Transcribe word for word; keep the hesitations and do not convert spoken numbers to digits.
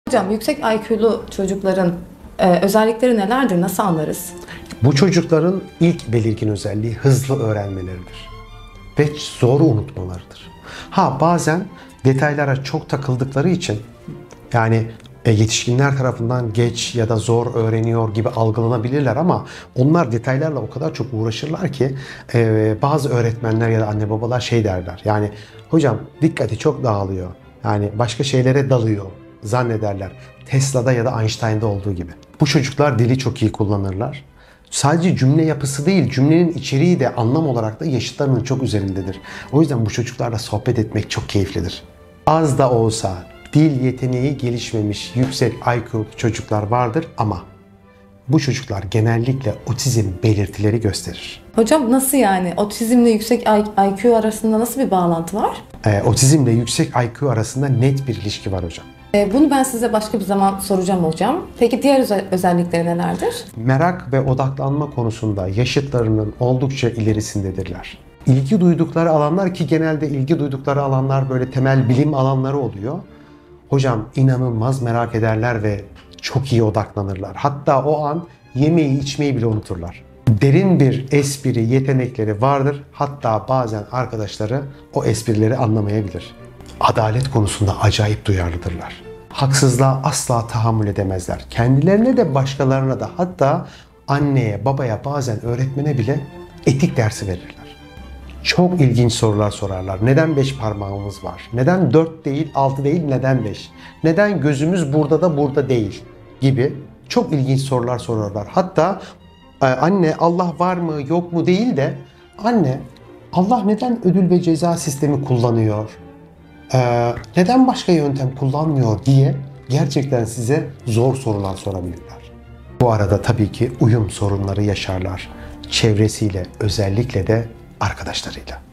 Hocam yüksek I Q'lu çocukların e, özellikleri nelerdir? Nasıl anlarız? Bu çocukların ilk belirgin özelliği hızlı öğrenmeleridir ve zor unutmalarıdır. Ha bazen detaylara çok takıldıkları için yani e, yetişkinler tarafından geç ya da zor öğreniyor gibi algılanabilirler ama onlar detaylarla o kadar çok uğraşırlar ki e, bazı öğretmenler ya da anne babalar şey derler. Yani hocam dikkati çok dağılıyor. Yani başka şeylere dalıyor zannederler. Tesla'da ya da Einstein'da olduğu gibi. Bu çocuklar dili çok iyi kullanırlar. Sadece cümle yapısı değil, cümlenin içeriği de anlam olarak da yaşıtlarının çok üzerindedir. O yüzden bu çocuklarla sohbet etmek çok keyiflidir. Az da olsa dil yeteneği gelişmemiş yüksek I Q'lu çocuklar vardır ama bu çocuklar genellikle otizm belirtileri gösterir. Hocam nasıl yani? Otizmle yüksek I Q arasında nasıl bir bağlantı var? Ee, otizmle yüksek I Q arasında net bir ilişki var hocam. E, bunu ben size başka bir zaman soracağım hocam. Peki diğer özel- özellikleri nelerdir? Merak ve odaklanma konusunda yaşıtlarının oldukça ilerisindedirler. İlgi duydukları alanlar ki genelde ilgi duydukları alanlar böyle temel bilim alanları oluyor. Hocam inanılmaz merak ederler ve çok iyi odaklanırlar. Hatta o an yemeği içmeyi bile unuturlar. Derin bir espri yetenekleri vardır. Hatta bazen arkadaşları o esprileri anlamayabilir. Adalet konusunda acayip duyarlıdırlar. Haksızlığa asla tahammül edemezler. Kendilerine de başkalarına da hatta anneye, babaya bazen öğretmene bile etik dersi verirler. Çok ilginç sorular sorarlar. Neden beş parmağımız var? Neden dört değil, altı değil, neden beş? Neden gözümüz burada da burada değil? Gibi çok ilginç sorular sorarlar. Hatta anne Allah var mı yok mu değil de anne Allah neden ödül ve ceza sistemi kullanıyor? Ee, neden başka yöntem kullanmıyor diye gerçekten size zor sorular sorabilirler. Bu arada tabii ki uyum sorunları yaşarlar. Çevresiyle, özellikle de arkadaşlarıyla.